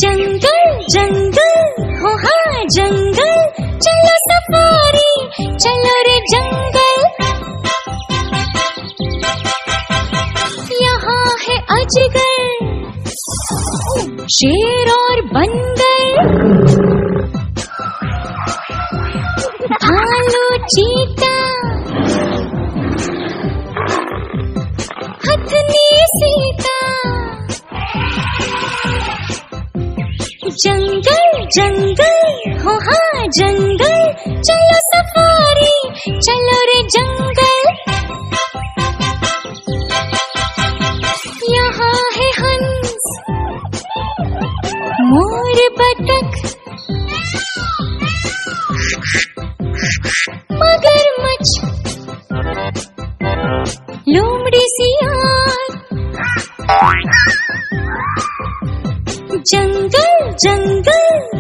जंगल जंगल हो हाँ जंगल, चलो सफारी चलो रे जंगल। यहाँ है अजगर, शेर और बंदर, भालू चीता, हथनी सीता। जंगल जंगल हो हाँ जंगल, चलो सफारी चलो रे जंगल। यहाँ है हंस, मोर, बतख, मगरमच्छ, लोमड़ी, सियार। जंगल जंगल